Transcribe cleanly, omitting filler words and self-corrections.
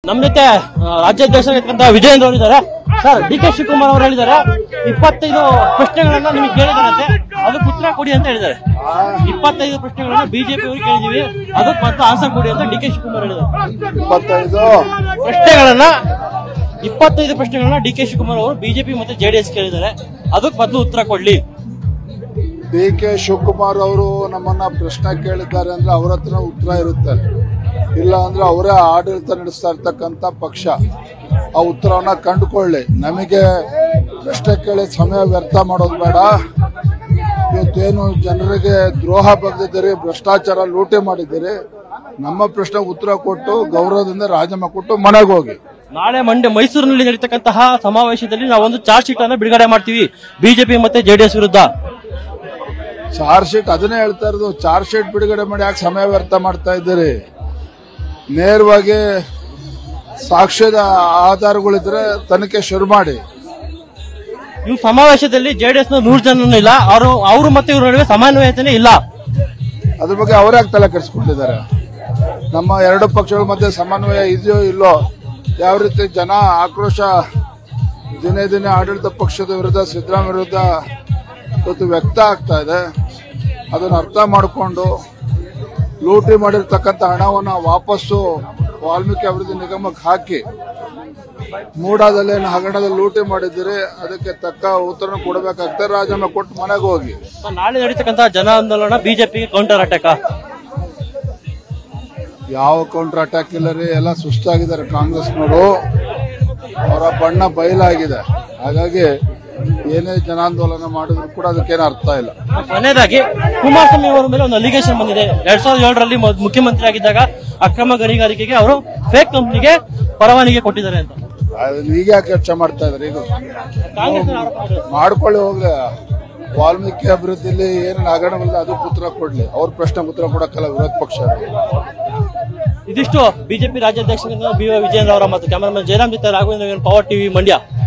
ನಮ್ಮ ಜೊತೆ ರಾಜ್ಯಾಧ್ಯಕ್ಷರಾಗಿರ್ತಕ್ಕಂಥ ವಿಜಯೇಂದ್ರ ಅವರು ಇದ್ದಾರೆ. ಸರ್, ಡಿ.ಕೆ. ಶಿವಕುಮಾರ್ ಅವರು ಹೇಳಿದ್ದಾರೆ 25 ಪ್ರಶ್ನೆಗಳನ್ನ ನಿಮಗೆ ಕೇಳಿದಾರಂತೆ, ಅದಕ್ಕೆ ಉತ್ತರ ಕೊಡಿ ಅಂತ ಹೇಳಿದ್ದಾರೆ. 25 ಪ್ರಶ್ನೆಗಳನ್ನ ಬಿಜೆಪಿ ಅವರು ಕೇಳಿದೀವಿ, ಅದಕ್ಕೆ ಮತ್ತೆ ಆನ್ಸರ್ ಕೊಡಿ ಅಂತ ಡಿ.ಕೆ. ಶಿವಕುಮಾರ್ ಹೇಳಿದ್ದಾರೆ. 25 ಪ್ರಶ್ನೆಗಳನ್ನ ಡಿ.ಕೆ. ಶಿವಕುಮಾರ್ ಅವರು ಬಿಜೆಪಿ ಮತ್ತೆ ಜೆಡಿಎಸ್ ಕೇಳಿದ್ದಾರೆ, ಅದಕ್ಕೆ ಮೊದಲು ಉತ್ತರ ಕೊಡ್ಲಿ. ಡಿ.ಕೆ. ಶಿವಕುಮಾರ್ ಅವರು ನಮ್ಮನ್ನ ಪ್ರಶ್ನೆ ಕೇಳಿದ್ದಾರೆ ಅಂದ್ರೆ ಅವ್ರ ಹತ್ರ ಉತ್ತರ ಇರುತ್ತೆ, ಇಲ್ಲ ಅಂದ್ರೆ ಅವರೇ ಆಡಳಿತ ನಡೆಸ್ತಾ ಇರ್ತಕ್ಕಂಥ ಪಕ್ಷ. ಆ ಉತ್ತರವನ್ನ ಕಂಡುಕೊಳ್ಳಿ. ನಮಗೆ ಪ್ರಶ್ನೆ ಕೇಳಿ ಸಮಯ ವ್ಯರ್ಥ ಮಾಡೋದು ಬೇಡ. ಇವತ್ತೇನು ಜನರಿಗೆ ದ್ರೋಹ ಬಗೆದಿದ್ದೀರಿ, ಭ್ರಷ್ಟಾಚಾರ ಲೂಟಿ ಮಾಡಿದ್ದೀರಿ, ನಮ್ಮ ಪ್ರಶ್ನೆ ಉತ್ತರ ಕೊಟ್ಟು ಗೌರವದಿಂದ ರಾಜೀನಾಮೆ ಕೊಟ್ಟು ಮನೆಗೆ ಹೋಗಿ. ನಾಳೆ ಮೈಸೂರಿನಲ್ಲಿ ನಡೀತಕ್ಕಂತಹ ಸಮಾವೇಶದಲ್ಲಿ ನಾವೊಂದು ಚಾರ್ಜ್ ಶೀಟ್ ಅನ್ನು ಬಿಡುಗಡೆ ಮಾಡ್ತೀವಿ ಬಿಜೆಪಿ ಮತ್ತೆ ಜೆಡಿಎಸ್ ವಿರುದ್ಧ. ಚಾರ್ಜ್ ಶೀಟ್ ಅದನ್ನೇ ಹೇಳ್ತಾ ಇರೋದು. ಚಾರ್ಜ್ ಶೀಟ್ ಬಿಡುಗಡೆ ಮಾಡಿ ಯಾಕೆ ಸಮಯ ವ್ಯರ್ಥ ಮಾಡ್ತಾ ಇದ್ದೀರಿ? ನೇರವಾಗಿ ಸಾಕ್ಷ್ಯದ ಆಧಾರಗಳಿದ್ರೆ ತನಿಖೆ ಶುರು ಮಾಡಿ. ಈ ಸಮಾವೇಶದಲ್ಲಿ ಜೆಡಿಎಸ್ ನ 100 ಜನ ಇಲ್ಲ, ಅವರು ಮತ್ತೆ ಇವ್ರ ನಡುವೆ ಸಮನ್ವಯತೆನೇ ಇಲ್ಲ. ಅದ್ರ ಬಗ್ಗೆ ಅವರ್ಯಾಕೆ ತಲೆ ಕೆಡಿಸ್ಕೊಂಡಿದ್ದಾರೆ? ನಮ್ಮ ಎರಡು ಪಕ್ಷಗಳ ಮಧ್ಯೆ ಸಮನ್ವಯ ಇದೆಯೋ ಇಲ್ಲೋ, ಯಾವ ರೀತಿ ಜನ ಆಕ್ರೋಶ ದಿನೇ ದಿನೇ ಆಡಳಿತ ಪಕ್ಷದ ವಿರುದ್ಧ, ಸಿದ್ದರಾಮಯ್ಯ ವಿರುದ್ಧ ಇವತ್ತು ವ್ಯಕ್ತ ಆಗ್ತಾ ಇದೆ, ಅದನ್ನು ಅರ್ಥ ಮಾಡಿಕೊಂಡು ಲೂಟಿ ಮಾಡಿರ್ತಕ್ಕಂಥ ಹಣವನ್ನು ವಾಪಸ್ಸು ವಾಲ್ಮೀಕಿ ಅಭಿವೃದ್ಧಿ ನಿಗಮಕ್ಕೆ ಹಾಕಿ, ಮೂಡಾದಲ್ಲಿ ಹಗರಣದಲ್ಲಿ ಲೂಟಿ ಮಾಡಿದ್ದೀರಿ, ಅದಕ್ಕೆ ತಕ್ಕ ಉತ್ತರ ಕೊಡಬೇಕಾಗ್ತದೆ. ರಾಜೀನಾಮೆ ಕೊಟ್ಟು ಮನೆಗೆ ಹೋಗಿ. ನಾಳೆ ನಡೀತಕ್ಕಂಥ ಜನ ಆಂದೋಲನ ಬಿಜೆಪಿಗೆ ಕೌಂಟರ್ ಅಟ್ಯಾಕ್. ಯಾವ ಕೌಂಟರ್ ಅಟ್ಯಾಕ್ ಇಲ್ಲ ರೀ, ಎಲ್ಲ ಸುಸ್ತಾಗಿದ್ದಾರೆ ಕಾಂಗ್ರೆಸ್ನವರು, ಅವರ ಬಣ್ಣ ಬಯಲಾಗಿದೆ. ಹಾಗಾಗಿ ಏನೇ ಜನಾಂದೋಲನ ಮಾಡಿದ್ರು ಕೂಡ ಅದಕ್ಕೇನು ಅರ್ಥ ಇಲ್ಲ. ಕೊನೆಯದಾಗಿ ಕುಮಾರಸ್ವಾಮಿ ಅವರ ಮೇಲೆ ಒಂದು ಅಲಿಗೇಷನ್ ಬಂದಿದೆ. 2007ರಲ್ಲಿ ಮುಖ್ಯಮಂತ್ರಿ ಆಗಿದ್ದಾಗ ಅಕ್ರಮ ಗಣಿಗಾರಿಕೆಗೆ ಅವರು ಫೇಕ್ ಕಂಪ್ನಿಗೆ ಪರವಾನಗಿ ಕೊಟ್ಟಿದ್ದಾರೆ ಅಂತ. ಈಗ ಯಾಕೆ ಚರ್ಚೆ ಮಾಡ್ತಾ ಇದ್ದಾರೆ? ಈಗ ಮಾಡ್ಕೊಳ್ಳಿ ಹೋಗ್ಲಿ. ವಾಲ್ಮೀಕಿ ಅಭಿವೃದ್ಧಿಲಿ ಏನೇನು ಹಗರಣವಿಲ್ಲ ಅದಕ್ಕೆ ಉತ್ತರ ಕೊಡ್ಲಿ. ಅವ್ರ ಪ್ರಶ್ನೆ ಉತ್ತರ ಕೊಡಕ್ಕಲ್ಲ ವಿರೋಧ ಪಕ್ಷ. ಇದಿಷ್ಟು ಬಿಜೆಪಿ ರಾಜ್ಯಾಧ್ಯಕ್ಷ ಬಿ.ವೈ. ವಿಜಯೇಂದ್ರ ಅವರ ಮತ್ತು ಕ್ಯಾಮರಾಮನ್ ಜಯರಾಮ್ ಜೊತೆ ರಾಘವೇಂದ್ರ, ಪವರ್ ಟಿವಿ ಮಂಡ್ಯ.